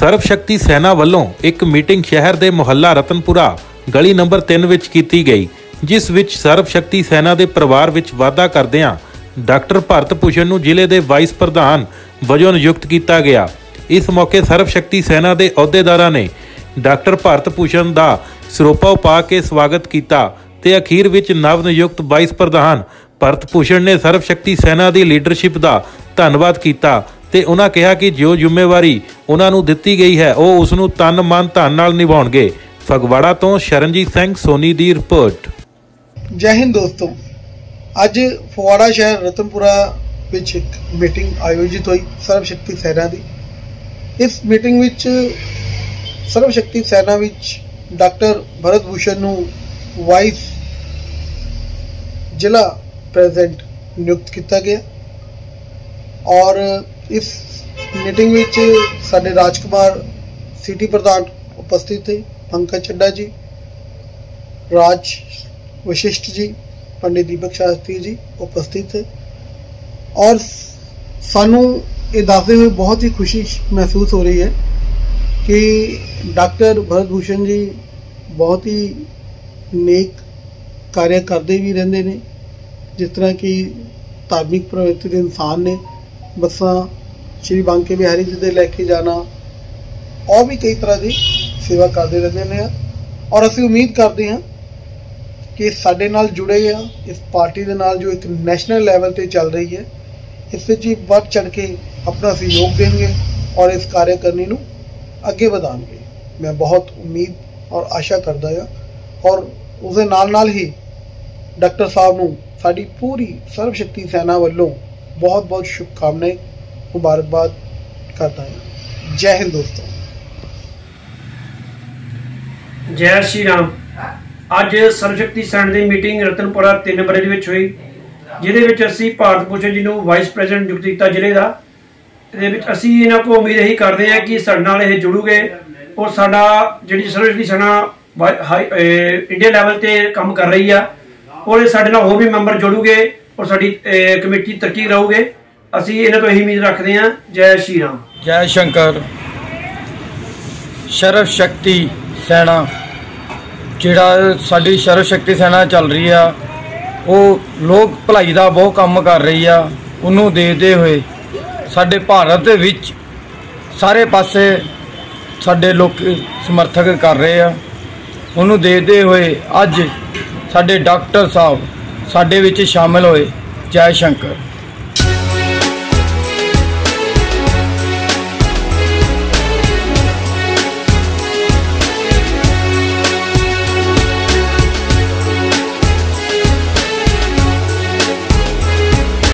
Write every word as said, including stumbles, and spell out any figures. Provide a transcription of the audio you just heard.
ਸਰਵ ਸ਼ਕਤੀ ਸੈਨਾ ਵੱਲੋਂ ਇੱਕ ਮੀਟਿੰਗ ਸ਼ਹਿਰ ਦੇ ਮੁਹੱਲਾ ਰਤਨਪੁਰਾ ਗਲੀ ਨੰਬਰ ਤਿੰਨ ਵਿੱਚ ਕੀਤੀ ਗਈ, ਜਿਸ ਵਿੱਚ ਸਰਵ ਸ਼ਕਤੀ ਸੈਨਾ ਦੇ ਪਰਿਵਾਰ ਵਿੱਚ ਵਾਧਾ ਕਰਦਿਆਂ ਡਾਕਟਰ ਭਾਰਤ ਭੂਸ਼ਣ ਨੂੰ ਜ਼ਿਲ੍ਹੇ ਦੇ ਵਾਈਸ ਪ੍ਰਧਾਨ ਵਜੋਂ ਨਿਯੁਕਤ ਕੀਤਾ ਗਿਆ। ਇਸ ਮੌਕੇ ਸਰਵ ਸ਼ਕਤੀ ਸੈਨਾ ਦੇ ਅਹੁਦੇਦਾਰਾਂ ਨੇ ਡਾਕਟਰ ਭਾਰਤ ਭੂਸ਼ਣ ਦਾ ਸਰੋਪਾ ਪਾ ਕੇ ਸਵਾਗਤ ਕੀਤਾ ਤੇ ਅਖੀਰ ਵਿੱਚ ਨਵ ਨਿਯੁਕਤ ਵਾਈਸ ਪ੍ਰਧਾਨ ਭਾਰਤ ਭੂਸ਼ਣ ਨੇ ਸਰਵ ਸ਼ਕਤੀ ਸੈਨਾ ਦੀ ਲੀਡਰਸ਼ਿਪ ਦਾ ਧੰਨਵਾਦ ਕੀਤਾ ਤੇ ਉਹਨਾਂ ਕਿਹਾ ਕਿ ਜੋ ਜ਼ਿੰਮੇਵਾਰੀ ਉਹਨਾਂ ਨੂੰ ਦਿੱਤੀ ਗਈ ਹੈ ਉਹ ਉਸ ਨੂੰ ਤਨ ਮਨ ਧਨ ਨਾਲ ਨਿਭਾਉਣਗੇ। ਫਗਵਾੜਾ ਤੋਂ ਸ਼ਰਨਜੀਤ ਸਿੰਘ ਸੋਨੀ ਦੀ ਰਿਪੋर्ट। जय हिंद दोस्तों, अज फगवाड़ा शहर रतनपुरा विच एक मीटिंग आयोजित हुई सर्व शक्ति सेना की। इस मीटिंग विच सर्व शक्ति सेना विच डॉक्टर भरत भूषण नूं वाइस जिला प्रेजिडेंट नियुक्त किया गया और इस मीटिंग विच साडे राजकुमार सिटी प्रधान उपस्थित थे, पंकज चड्डा जी, राज वशिष्ठ जी, पंडित दीपक शास्त्री जी उपस्थित थे और सानू ये दसते हुए बहुत ही खुशी महसूस हो रही है कि डॉक्टर भरत भूषण जी बहुत ही नेक कार्य करते भी रहते हैं। जिस तरह की धार्मिक प्रवृत्ति के इंसान ने, बसा श्री बांके बिहारी जी दे लैके जाना और भी कई तरह की सेवा करते रहते हैं और असीं उम्मीद करते हैं कि साडे नाल जुड़े हैं इस पार्टी के नाल जो एक नैशनल लैवल पे चल रही है, इस विच ही बढ़ चढ़ के अपना सहयोग देंगे और इस कार्यकरनी नूं अगे बढ़ाएंगे। मैं बहुत उम्मीद और आशा करता है और उसके नाल नाल ही डॉक्टर साहब नूं साडी पूरी सर्व शक्ति सेना वालों बहुत बहुत शुभकामनाएं मुबारकबाद करता है। जय हिंद दोस्तों। जय श्री राम। ਅੱਜ ਸਰਵ ਸ਼ਕਤੀ ਸੈਨਾ ਦੀ ਮੀਟਿੰਗ ਰਤਨਪੁਰਾ ਤਿੰਨ ਨੰਬਰ ਦੇ ਵਿੱਚ ਹੋਈ, ਜਿਹਦੇ ਵਿੱਚ ਅਸੀਂ ਭਾਰਤ ਭੂਸ਼ਣ ਜੀ ਨੂੰ ਵਾਈਸ ਪ੍ਰੈਜ਼ੀਡੈਂਟ ਨਿਯੁਕਤ ਕੀਤਾ ਜ਼ਿਲ੍ਹੇ ਦਾ। ਇਹਦੇ ਵਿੱਚ ਅਸੀਂ ਇਹਨਾਂ ਕੋਲ ਉਮੀਦ ਇਹੀ ਕਰਦੇ ਹਾਂ ਕਿ ਸਾਡੇ ਨਾਲ ਇਹ ਜੁੜੂਗੇ ਔਰ ਸਾਡਾ ਜਿਹੜੀ ਸਰਵ ਸ਼ਕਤੀ ਸੈਨਾ ਇੰਡੀਆ ਲੈਵਲ ਤੇ ਕੰਮ ਕਰ ਰਹੀ ਆ ਔਰ ਇਹ ਸਾਡੇ ਨਾਲ ਹੋਰ ਵੀ ਮੈਂਬਰ ਜੁੜੂਗੇ ਔਰ ਸਾਡੀ ਕਮੇਟੀ ਤਰੱਕੀ ਰਹੂਗੇ। ਅਸੀਂ ਇਹਨਾਂ ਤੋਂ ਇਹੀ ਉਮੀਦ ਰੱਖਦੇ ਹਾਂ। ਜੈ ਸ਼੍ਰੀ ਰਾਮ। ਜੈ ਸ਼ੰਕਰ। ਸਰਵ ਸ਼ਕਤੀ ਸੈਨਾ ਜਿਹੜਾ ਸਾਡੀ ਸਰਵ ਸ਼ਕਤੀ ਸੈਨਾ ਚੱਲ ਰਹੀ ਆ ਉਹ ਲੋਕ ਭਲਾਈ ਦਾ ਬਹੁਤ ਕੰਮ ਕਰ ਰਹੀ ਆ। ਉਹਨੂੰ ਦੇਖਦੇ ਹੋਏ ਸਾਡੇ ਭਾਰਤ ਦੇ ਵਿੱਚ ਸਾਰੇ ਪਾਸੇ ਸਾਡੇ ਲੋਕ ਸਮਰਥਕ ਕਰ ਰਹੇ ਆ। ਉਹਨੂੰ ਦੇਖਦੇ ਹੋਏ ਅੱਜ ਸਾਡੇ ਡਾਕਟਰ ਸਾਹਿਬ ਸਾਡੇ ਵਿੱਚ ਸ਼ਾਮਿਲ ਹੋਏ। ਜੈ ਸ਼ੰਕਰ।